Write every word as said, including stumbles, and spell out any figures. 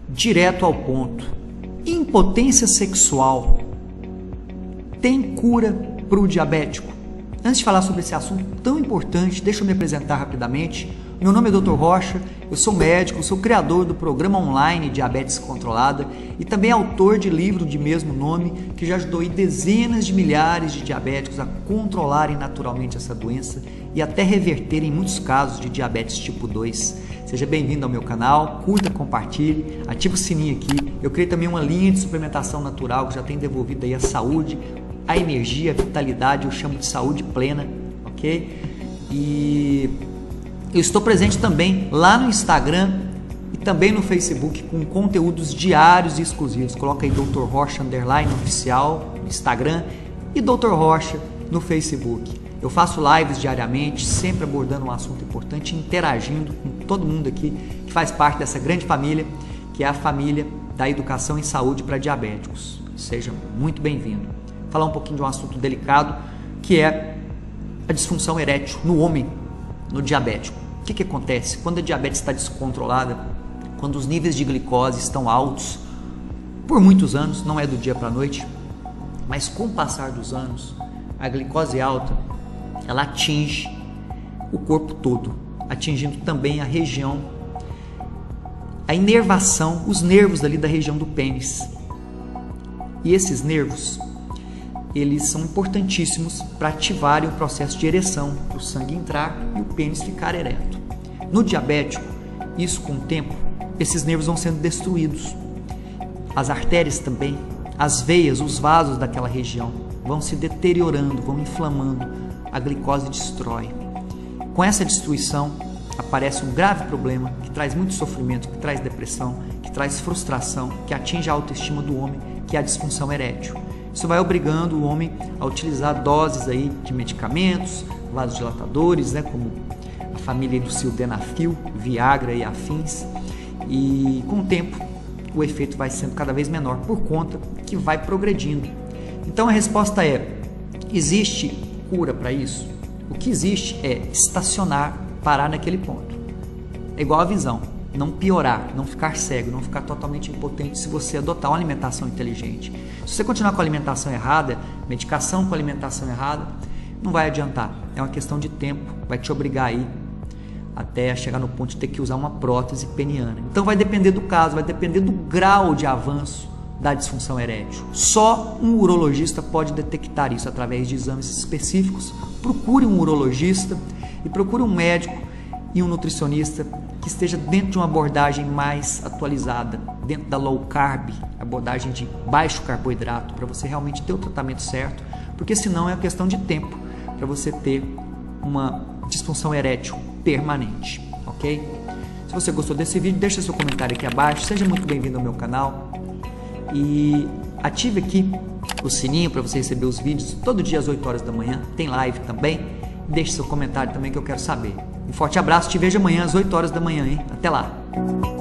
direto ao ponto. Impotência sexual tem cura para o diabético? Antes de falar sobre esse assunto tão importante, deixa eu me apresentar rapidamente. Meu nome é doutor Rocha, eu sou médico, sou criador do programa online Diabetes Controlada e também autor de livro de mesmo nome que já ajudou dezenas de milhares de diabéticos a controlarem naturalmente essa doença e até reverterem muitos casos de diabetes tipo dois. Seja bem-vindo ao meu canal, curta, compartilhe, ative o sininho aqui. Eu criei também uma linha de suplementação natural que já tem devolvido aí a saúde, a energia, a vitalidade, eu chamo de saúde plena, ok? E eu estou presente também lá no Instagram e também no Facebook com conteúdos diários e exclusivos. Coloca aí doutor Rocha underline oficial no Instagram e doutor Rocha no Facebook. Eu faço lives diariamente, sempre abordando um assunto importante, interagindo com todo mundo aqui que faz parte dessa grande família, que é a família da educação em saúde para diabéticos. Seja muito bem-vindo. Falar um pouquinho de um assunto delicado, que é a disfunção erétil no homem, no diabético. O que que acontece? Quando a diabetes está descontrolada, quando os níveis de glicose estão altos, por muitos anos, não é do dia para a noite, mas com o passar dos anos, a glicose alta, ela atinge o corpo todo, atingindo também a região, a inervação, os nervos ali da região do pênis. E esses nervos, eles são importantíssimos para ativarem o processo de ereção, para o sangue entrar e o pênis ficar ereto. No diabético, isso com o tempo, esses nervos vão sendo destruídos. As artérias também, as veias, os vasos daquela região vão se deteriorando, vão inflamando, a glicose destrói. Com essa destruição, aparece um grave problema que traz muito sofrimento, que traz depressão, que traz frustração, que atinge a autoestima do homem, que é a disfunção erétil. Isso vai obrigando o homem a utilizar doses aí de medicamentos, vasodilatadores, né, como a família do sildenafil, Viagra e afins. E com o tempo, o efeito vai sendo cada vez menor por conta que vai progredindo. Então a resposta é: existe cura para isso? O que existe é estacionar, parar naquele ponto. É igual a visão. Não piorar, não ficar cego, não ficar totalmente impotente se você adotar uma alimentação inteligente. Se você continuar com a alimentação errada, medicação com a alimentação errada, não vai adiantar. É uma questão de tempo, vai te obrigar aí até chegar no ponto de ter que usar uma prótese peniana. Então vai depender do caso, vai depender do grau de avanço da disfunção erétil. Só um urologista pode detectar isso através de exames específicos. Procure um urologista e procure um médico e um nutricionista que esteja dentro de uma abordagem mais atualizada, dentro da low carb, abordagem de baixo carboidrato, para você realmente ter o tratamento certo, porque senão é uma questão de tempo para você ter uma disfunção erétil permanente, ok? Se você gostou desse vídeo, deixa seu comentário aqui abaixo, seja muito bem-vindo ao meu canal e ative aqui o sininho para você receber os vídeos todo dia às oito horas da manhã, tem live também, deixe seu comentário também que eu quero saber. Um forte abraço, te vejo amanhã às oito horas da manhã, hein? Até lá!